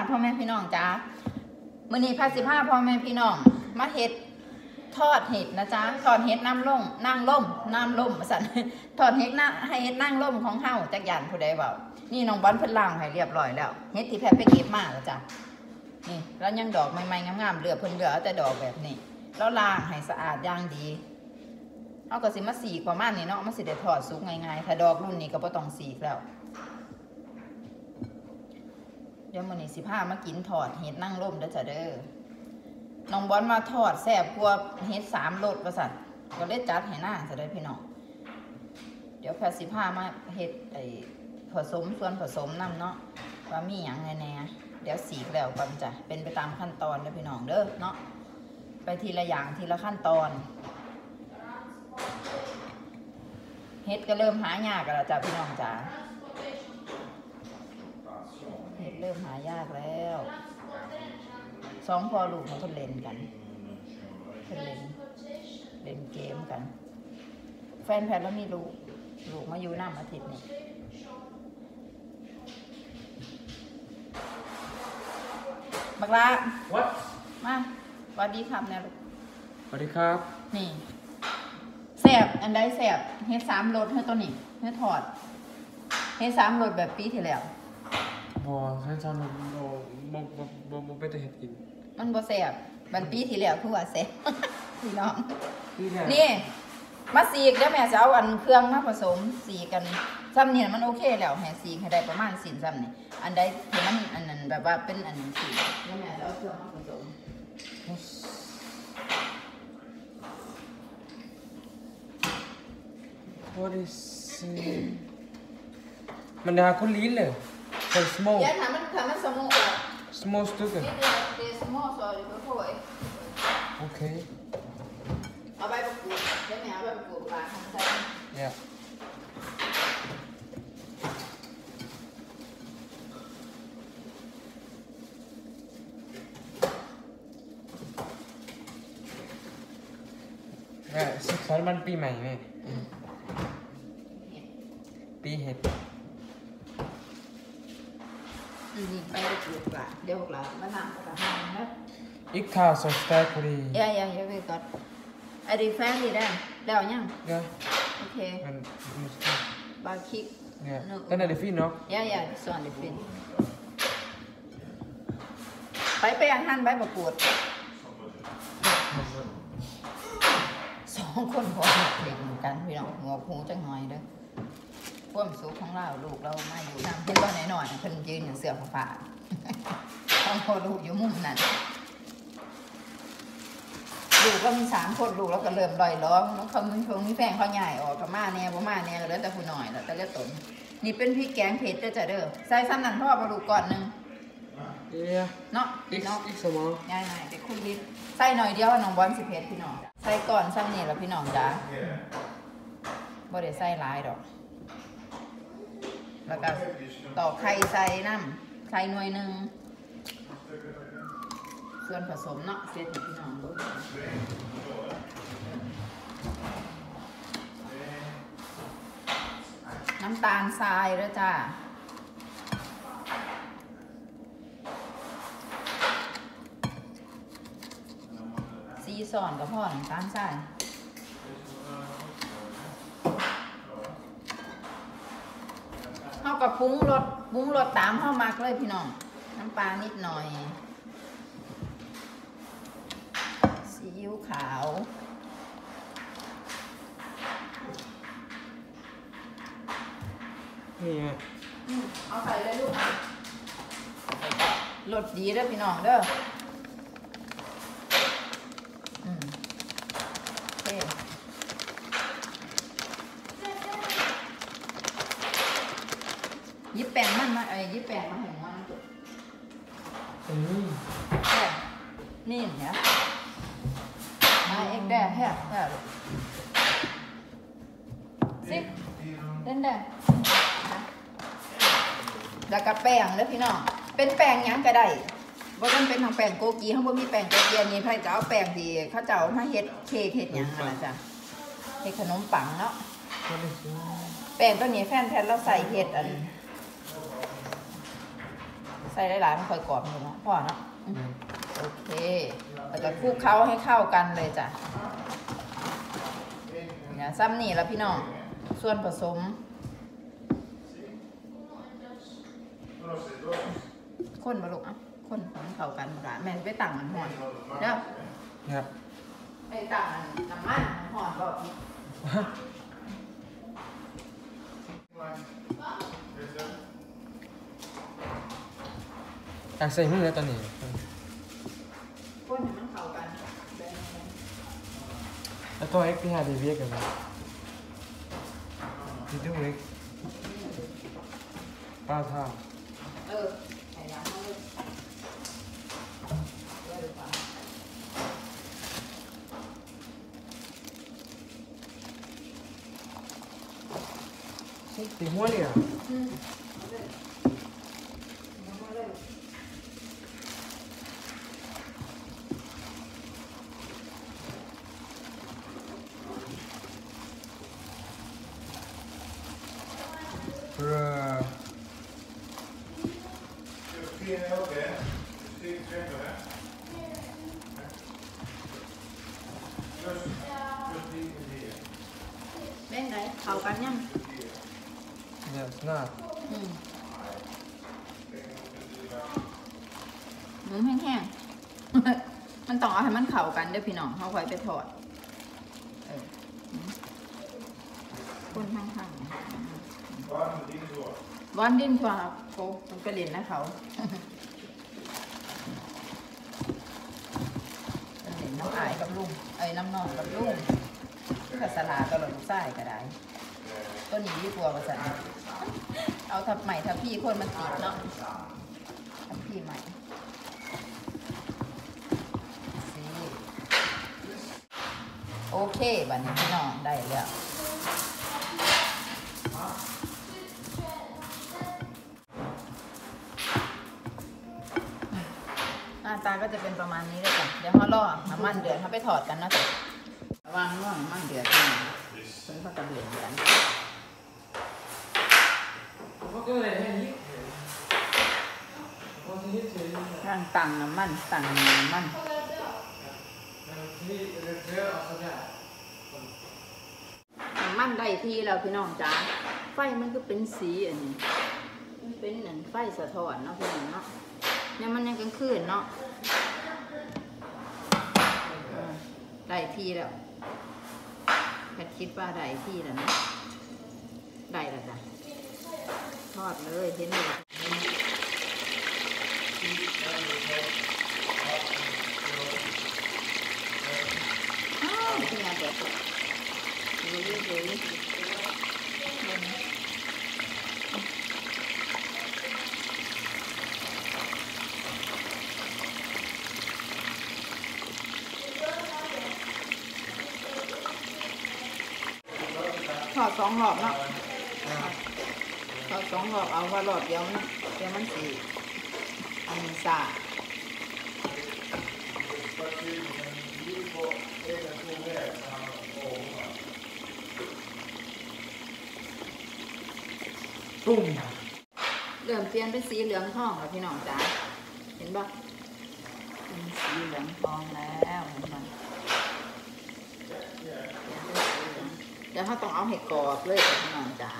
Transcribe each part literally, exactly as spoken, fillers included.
พ่อแม่พี่น้องจ้ามื้อนี้พาสิพาพ่อแม่พี่น้องมาเฮ็ดทอดเห็ดนะจ๊ะทอดเห็ดน้ำล่มนั่งล่มน้ำล่มสั่นทอดเห็ดน้ำให้เห็ดนั่งล่มของเฮาจักยานผู้ใดเบานี่น้องบอลเพิ่นล้างให้เรียบร้อยแล้วเห็ดที่แพทย์ไปเก็บมาแล้วจ้ะนี่แล้วยังดอกใหม่ๆงามๆเหลือเพิ่นเหลือแต่ดอกแบบนี้แล้วล้างให้สะอาดอย่างดีเอาก็สิมาสีกประมาณนี้เนาะมันสิได้ทอดสุกง่ายๆถ้าดอกรุ่นนี้ก็บ่ต้องสีกแล้วเดี๋ยวมื้อนี้สิพามากินทอดเห็ดนั่งล่มเด้อจ้ะเด้อน้องบอลมาทอดแซ่บกว่าเห็ดสามรสประสันก็ได้จัดให้หน้าจะได้พี่น้องเดี๋ยวแพทย์สิพามาเห็ดไอ้ผสมส่วนผสมน้ำเนาะว่ามีอย่างไรแน่เดี๋ยวสีแล้วกันจ้ะเป็นไปตามขั้นตอนเด้อพี่น้องเด้อเนาะไปทีละอย่างทีละขั้นตอนเห็ดก็เริ่มหายากแล้วจ้ะพี่น้องจ้ะเห็ดเริ่มหายากแล้วสองพอลูกเขาเล่นกันเขาเล่นเล่นเกมกันแฟนแพทย์แล้วมีลูกลูกมาอยู่น้ำอาทิตย์นี่บักลา What มาสวัสดีครับเนี่ยลูกสวัสดีครับนี่แซ่บอันใดแซ่บเฮ็ดสามรสเฮ็ดตัวนี้เฮ็ดทอดเฮ็ดสามรสแบบปีที่แล้วบอท่านชอนบอบอบอบอบไปแต่เห็ดกินมันบ่แซ่บบันปีที่แล้วคือว่าแซ่บพี่น้องนี่มาสีกแล้วแม่จะเอาอันเครื่องมาผสมสีกันซ้ำเนี่ยมันโอเคแล้วแม่สีให้ได้ประมาณสินซ้ำนี่อันใดที่มันอันนั้นแบบว่าเป็นอันนั้นสีแล้วแม่จะเอาเครื่องมาผสม What is มันดาคนลิ้นเลยใส่ small เดี๋ยวถ้ามันถ้ามันสมูท small stycken นี่เดี๋ยวเดี๋ยวสมูทซอยเดี๋ยวโถ่โอเคเอาใบมะกรูดเดี๋ยวแม่เอาใบมะกรูดปาดทำใส่ yeah แม่สุขสันต์วันปีใหม่แม่ปีเห็ดอืมไปมะกรูดปาดเดี๋ยวพวกเรามาทำกับทำนะอีกข้าวสดสเต็กพอดีเดี๋ยวเดี๋ยวเดี๋ยวไปก่อนไอ้ดีแฟนดีได้แล้วยังโอเคมันบาคิกเนี่ยตั้งแต่เด็กฟินเนาะย่าย่าสอนเด็กฟินไปไปอันทันใบมะกรูดสองคนพอเด็กเหมือนกันพี่น้องหัวพูจังหน่อยเด้อความสุขของเราลูกเรามาอยู่น้ำเพื่อนหน่อยๆเพิ่นยืนอย่างเสือผ้าต้องพอลูกอยู่มุมนั้นลูกก็มีสามคนลูกแล้วก็เริ่มลอยล้อน้องเขามึงคงมีแฟนเขาใหญ่ออกกับมาแน่บ่มาแน่ก็แล้วแต่ผู้หน่อยแล้วแต่เลือดตนนี่เป็นพริกแกงเผ็ดเด้อจ้ะเด้อใส่ซ้ำนั่นพ่อมาลูกก่อนหนึ่งเนาะอีกเนาะอีกสมองง่ายๆแต่คุยนิดใส่หน่อยเดียวน้องบอลสิเผ็ดพี่น้องใส่ก่อนซ้ำนี่แล้วพี่น้องจ้าบ่ได้ใส่หลายดอกแล้วก็ต่อไข่ใส่น้ำไข่หน่วยหนึ่งส่วนผสมเนาะเสร็จพี่น้องดูน้ำตาลทรายด้วยจ้าซีซอนกับพ่อน้ำตาลทรายเท่ากับปรุงรสปรุงรสตามเข้ามักเลยพี่น้องน้ำปลานิดหน่อยซีอิ๊วขาวนี่ฮะเอาใส่เลยลูกรสดีเด้อพี่น้องเด้ออืมโอเคยิบแป้งมันมาไอ้ยิบแป้งมาให้มันจุดอืมนี่เนี่ยมาเอ็กแดดแฮ่แฮ่สิเล่นได้แล้วก็แป้งเด้อพี่น้องเป็นแป้งยังก็ได้บ่ต้องเป็นทางแป้งโกกีเขาบ่มีแป้งโกกีอันนี้ไผจะเอาแป้งที่เขาเจ้ามาเฮ็ดเค้กเฮ็ดหยังนั่นน่ะจ้ะเฮ็ดขนมปังเนาะแป้งตัวนี้แฟนแพทเราใส่เฮ็ดอันใส่หลายๆมันค่อยกรอบอยู่เนาะพ่อเนาะโอเคแล้วก็คลุกเคล้าให้เข้ากันเลยจ้ะเนี่ยซ้ำนี่แล้วพี่น้องส่วนผสมคนมาลูกอ่ะคนให้เข้ากันมาละแม่ไปตั้งมันห่อนเด้อครับไปตั้งน้ำมันห่อนก็อยากใส่มือแล้วตอนนี้คนให้มันเข้ากันแล้วตัวเอ็กซ์ที่หาดีเวียกันไหมที่ดูเอ็กซ์ป้าท่าเออใส่น้ำเลยเดี๋ยวดูก่อนตีหัวเลยอ่ะอืมเอาเลยเอาเลยเรือเล่นไหนเข้ากันยังเนี่ยหน้าอืมหมูแห้งๆ มันต้องเอาให้มันเข้ากันเด้อพี่น้องเขาค่อยไปทอดเอออืมคนข้างๆบอนดินชัวร์ครับโอ้มันกระเด็นนะเขา กระเด็นน้ำอายกับลุงเอ้ยน้ำนองกับลุงภาษาลาตลอดลูกไส้ก็ได้ต้นนี้ดีกว่าภาษาเอาทับใหม่ทับพี่คนมันติดเนาะทับพี่ใหม่สิโอเคบัดนี้พี่น้องได้แล้วหน้าตาก็จะเป็นประมาณนี้เลยจ้ะเดี๋ยวเขาล่อน้ำมันเดือดเขาไปถอดกันนะจ๊ะระวังล่อน้ำมันเดือดที่นี่เพิ่งเขากระเดือดกันก็เลยให้ยิ่งพอที่นี่เฉยร่างตังน้ำมันตังน้ำมันที่เรือเรือเอาสักอย่างน้ำมันได้ที่แล้วพี่น้องจ้าไฟมันก็เป็นสีอันนี้มันเป็นเหมือนไฟสะท้อนเนาะพี่น้องเนาะเนี่ยมันยังกลางคืนเนาะเออได้ที่แล้วแพทย์คิดว่าได้ที่แล้วนะได้แล้วจ้ะทอดเลยเห็นเลยอ้าวเป็นไงแบบดูดูดูทอดสองรอบเนาะทอดสองรอบเอาว่ารอบเดียวมันเดี๋ยวมันสีอันนี้สาตุ้มเหลืองเปลี่ยนเป็นสีเหลืองทองแล้วพี่น้องจ๋าเห็นปะเป็นสีเหลืองทองแล้วเห็นปะเดี๋ยวเขาต้องเอาเห็ดกรอบเลยกับพี่น้องจ๋า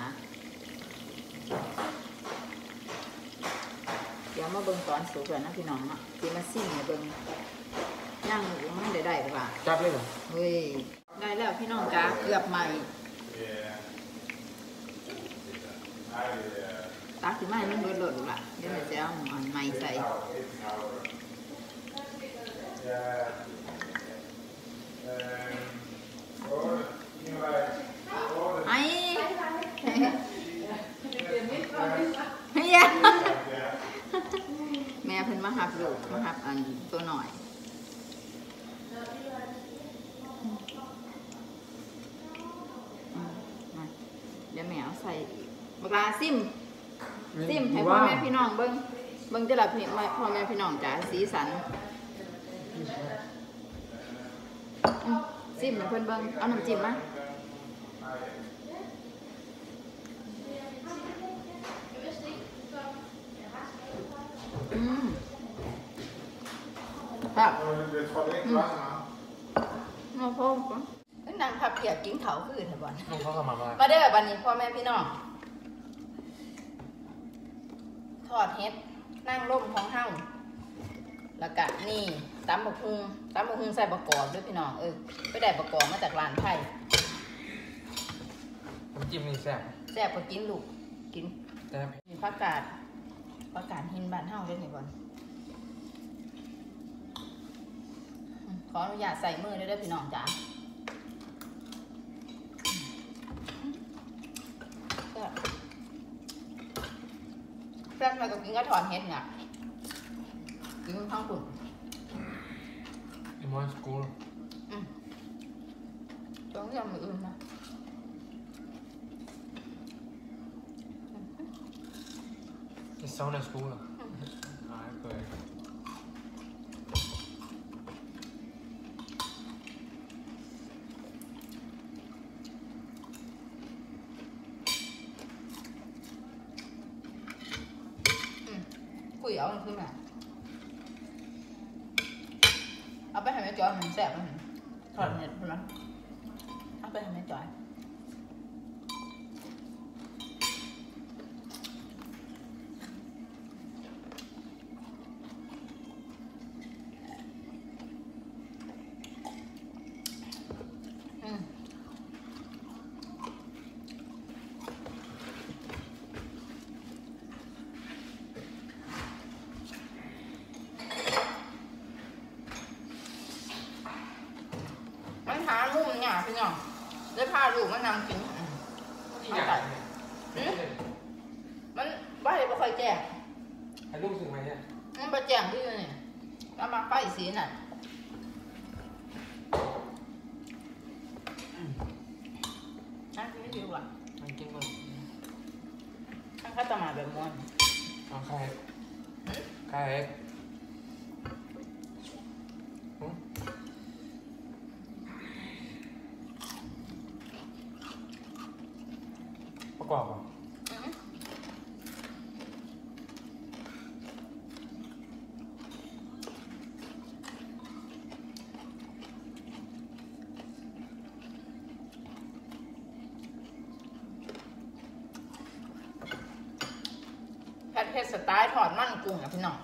เดี๋ยวมาเบิ่งตอนสุกแล้วนะพี่น้องเนาะที่มาซิ่งเนี่ยเบิ่งย่างหรือมันได้ได้หรือเปล่าจับเลยเหรอเฮ้ยได้แล้วพี่น้องจ๋าเกือบใหม่ตักที่ไม่มันเบิดหลดละเดี๋ยวเราจะเอาอันใหม่ใส่ไอ้เฮียแม่เพิ่นมาหับลูกมาหับอันตัวหน่อยเดี๋ยวแม่เอาใส่บักลาซิมซิมให้พ่อแม่พี่น้องเบิ้งเบิ้งจะหลับพี่พ่อแม่พี่น้องจ๋าสีสันซิมให้เพิ่นเบิ้งเอาน้ำจิ้มมาอืมครับ Det tror jeg ikke var så meget. มาพ่อก็นางพับเพียบกินเขาคือเถอะบอลมึงเขาทำมาว่ามาเด้อบันนี้พ่อแม่พี่น้องทอดเฮ็ดนั่งร่มของเฮาแล้วก็นี่ตำบักฮุงตำบักฮุงใส่บะกอกด้วยพี่น้องเออไปได้บะกอกมาจากร้านไทยน้ำจิ้มนี่แซ่บแซ่บก็กินลูกกินแซ่บมีผักกาดผักกาดหินบ้านเฮาด้วยนี่บอลอืมขออนุญาตใส่มือด้วยเด้อพี่น้องจ๋าแซ่บแซ่บมาก็กินก็ถอนเฮ็ดเนี่ยกินข้างปุ่นอีมอนสกูลอืมต้องยำมืออื่นนะอีซาวน่าสกูลอ่ะอ่าเคยคุยเอามันขึ้นมาเอาไปให้แม่จอยมันแซ่บมันถอดเน็ตพุ่นละเอาไปให้แม่จอยอืมมันหาลูกเนี่ยพี่น้องได้พาลูกมันนำกินอืมที่ไหนหืมมันบ้าเลยไม่ค่อยแจ้งให้ลูกถึงไหมเนี่ยมันไปแจ้งที่นี่แล้วมาไฟสีน่ะนั่นไม่ดีกว่ามันกินก่อนข้างข้าตมาแบบม้วนเอาใครหืมใครหืมประกอบอ่ะอืมแพทเพชรสไตล์ถอดมันกุ้งอ่ะพี่น้อง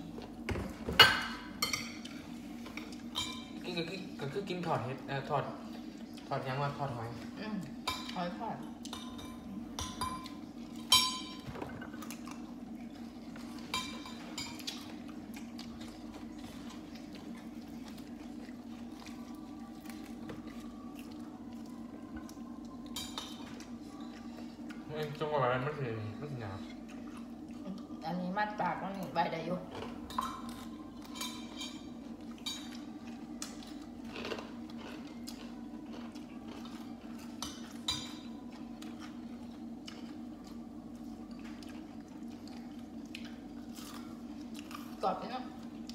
กินก็คือก็คือกินถอดเห็ดเอ่อถอดถอดยังว่าถอดหอยอืมหอยทอดมันจังหวะนั้นมันคือมันคือหนาวอันนี้มัดปากมันนี่ใบได้อยู่กรอบพี่น้อง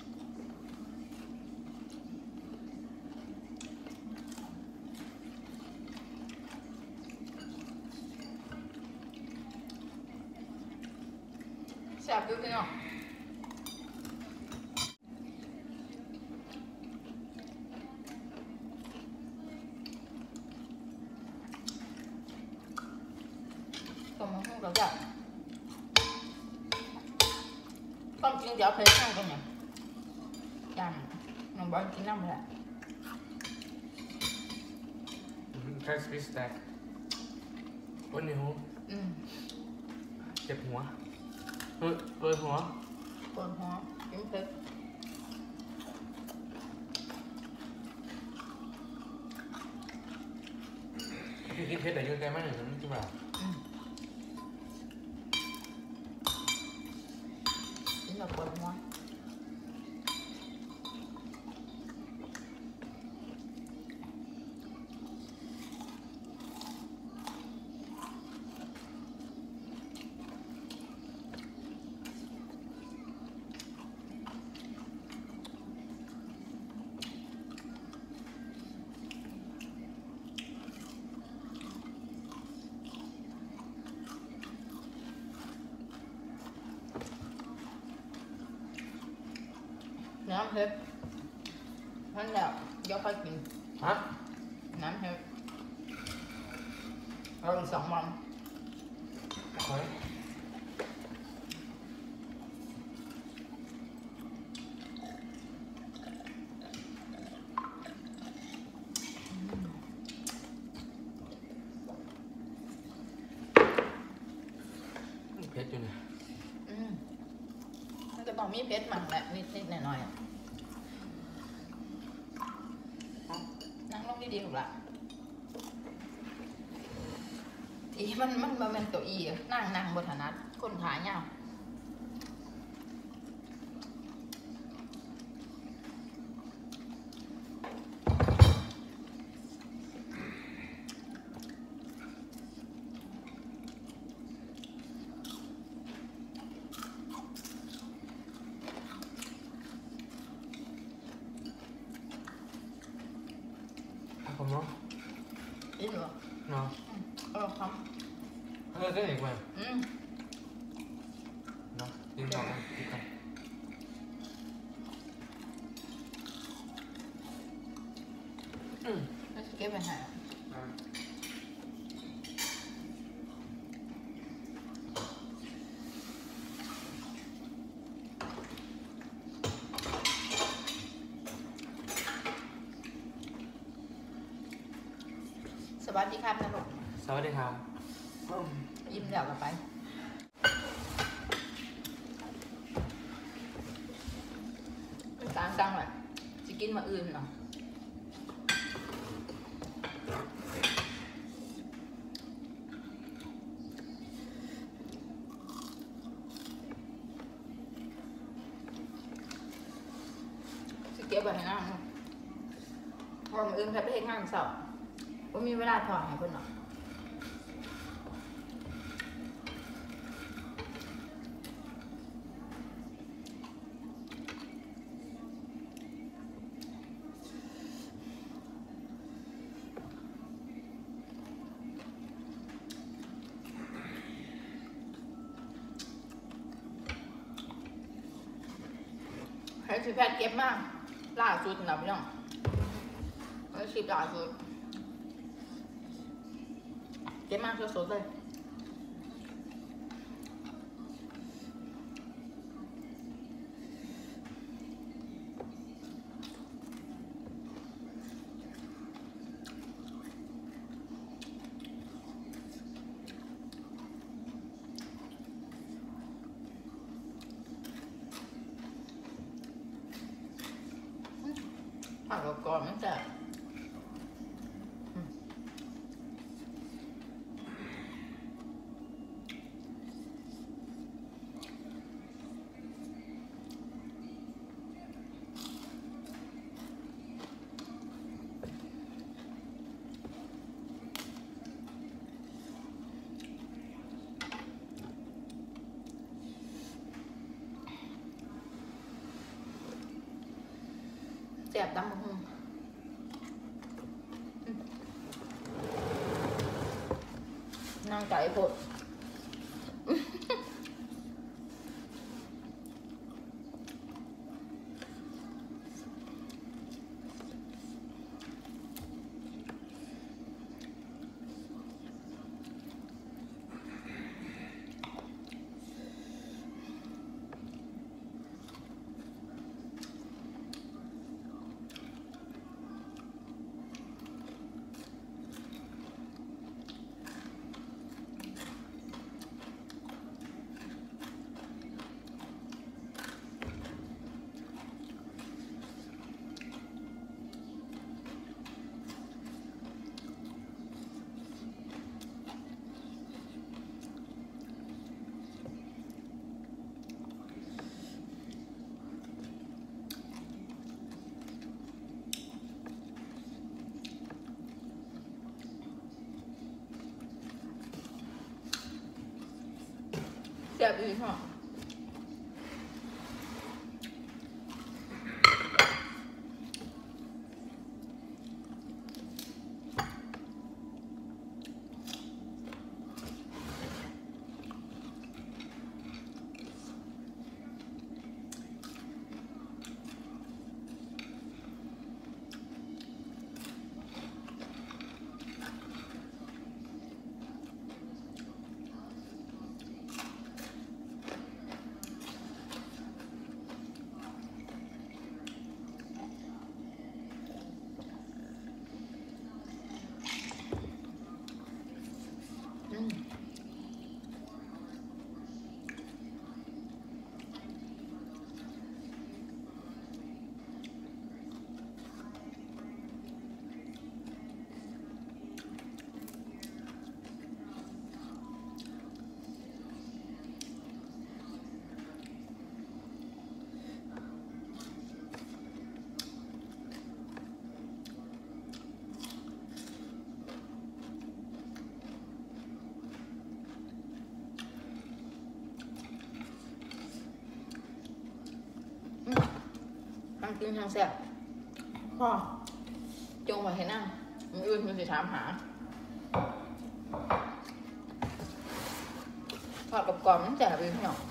แซ่บอยู่พี่น้องต้มมะม่วงกับแบบความจริงเดี๋ยวเพลข้างกันเนี่ยจำน้องบอลกินน้ำเลยแค่สปิสแต็กวันนี้หูอืมเจ็บหัวเฮ้ยเปิดหัวปวดหัวกินเผ็ดพี่กินเพชรแต่ยืนไกลมากอย่างนั้นใช่ป่ะอืมกินแบบปวดหัวน้ำเผ็ดนั่นแหละเดี๋ยวค่อยกินฮะน้ำเผ็ดเราอีกสองวันเฮ้ยเผ็ดอยู่เนี่ยอืมมันก็ต้องมีเผ็ดมั่งแหละนิดๆหน่อยๆอะนั่งลงดีๆถูกละทีมันมันมันเป็นตัวอีอะนั่งนั่งบนถนัดคนขาเงาวเอาผมเนาะอีหรือเนาะเออครับเออได้อีกไหมอืมเนาะกินต่อกันกินต่ออืมแล้วจะเก็บไปหาสวัสดีครับนะลูกสวัสดีครับยิ้มเดี๋ยวกันไปต่างจังเลยจะกินมาอื่นเนาะจะเก็บไว้ให้น้าเนาะพอมาอื่นแค่ไปเฮ็ดงานเสาร์ก็มีเวลาถอดให้เพิ่นเนาะให้สิแพทย์เก็บมากล่าสุดนะพี่น้องให้สิบล่าสุดเก็บมากสดๆเลยผักก่อนมันจะแซ่บดำมะฮุ่งนั่งไก่โพดแซ่บอีกค่ะทั้งกินทั้งแซ่บพ่อจงไว้ให้นั่งมันอื่นมันสิถามหาทอดกับกรอบมันแซ่บเลยพี่น้อง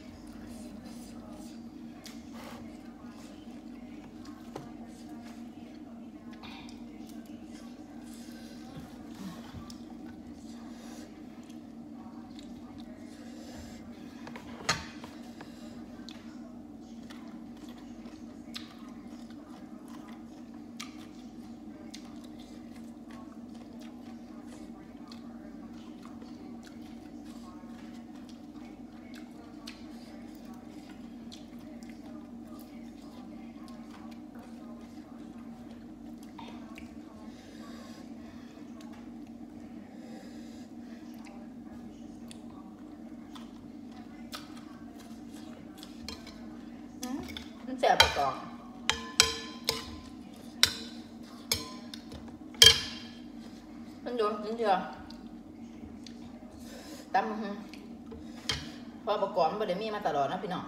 มันแซ่บไปก่อนมันโดนกินเถอะตำพอประกอบมันบ่ได้มีมาตลอดนะพี่น้อง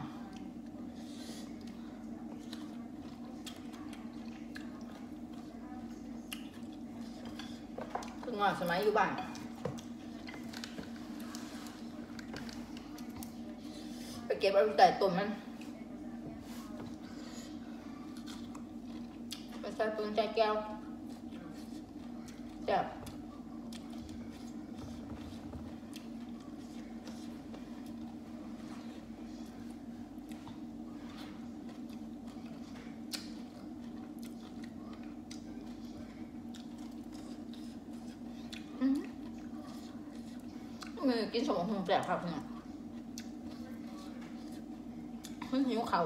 คือง่อยสมัยอยู่บ้านไปเก็บเอาแต่ต้นมันไปใส่ปืนใจแก้วจับมือกินสมองหงแปลกครับเนี่ยมันหิวเขา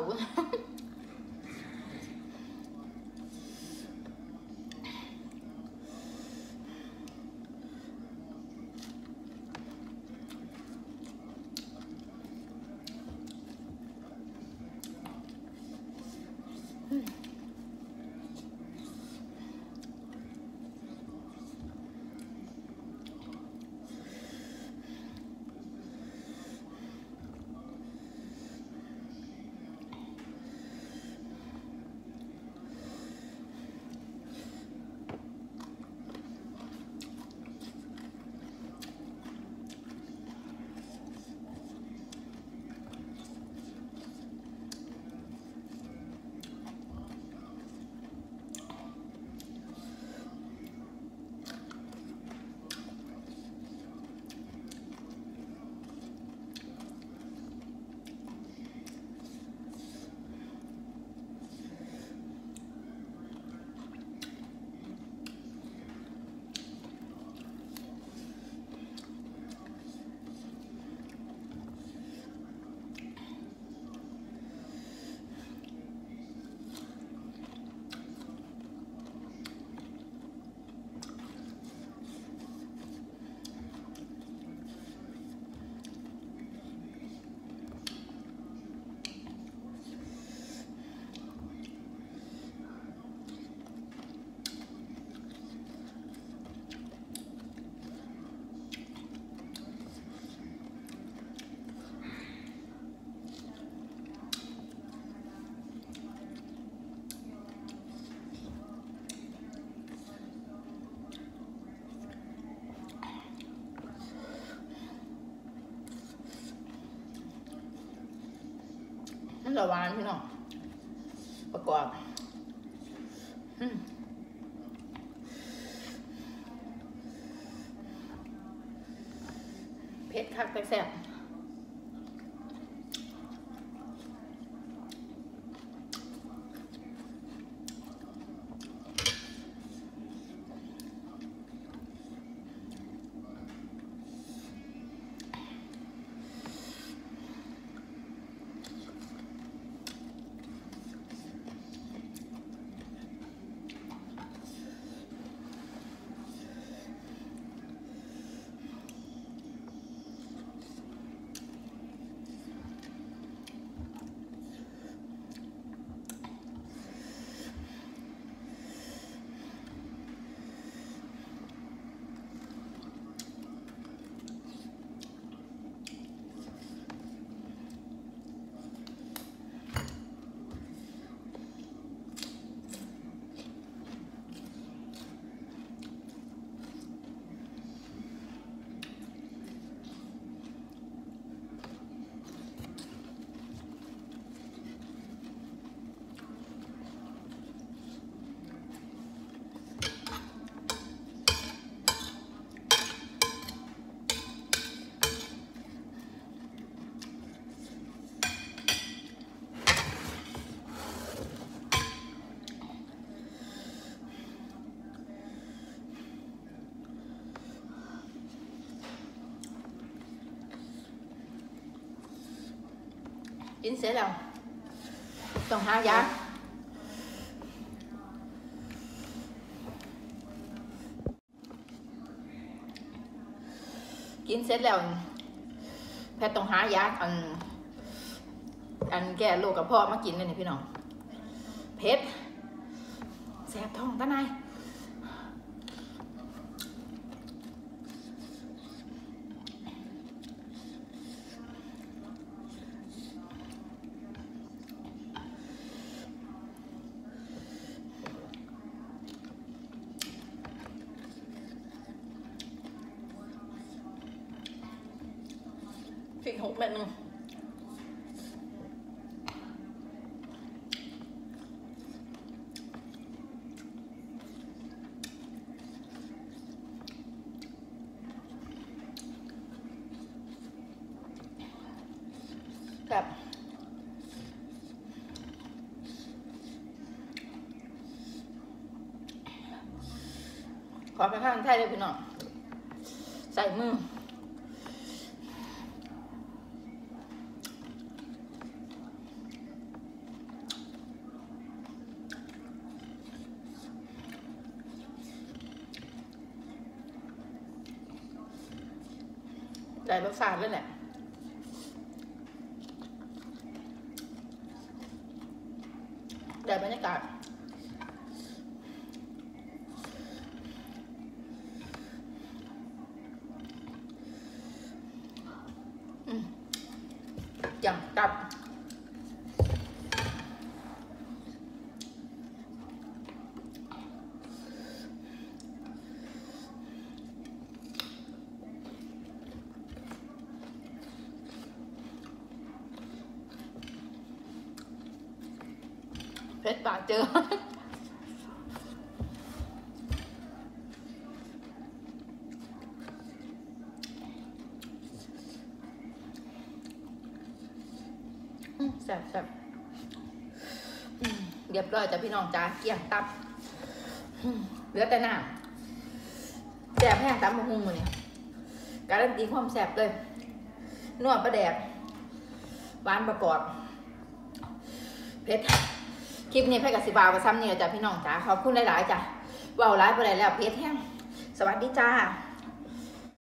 มันจะหวานพี่น้องประกอบเผ็ดคักแซ่บกินเสร็จแล้วต้องหายากินเสร็จแล้วแพทย์ต้องหายาอันอันแก้โรคกระเพาะมากินเลยนี่พี่น้องเผ็ดแสบท้องตาในพริกหกเม็ดนึงแบบขอไปข้างไทยเลยพี่น้องใส่มือได้รสชาติเลยแหละได้บรรยากาศจังกับเพชรปากเจอแซ่บแซ่บเรียบร้อยจ้ะพี่น้องจ้าเกี่ยงตับเหลือแต่น้ำแซ่บแห้งตับมะฮุ่งมือเนี่ยการันตีความแซ่บเลยนวดประแดกหวานประกอบเผ็ดคลิปนี้เพชรกับสิบาวกับซ้ำนี่แหละจ้ะพี่น้องจ้าขอบคุณหลายๆจ้ะว่าวร้ายไปแล้วเพชรแห้งสวัสดีจ้า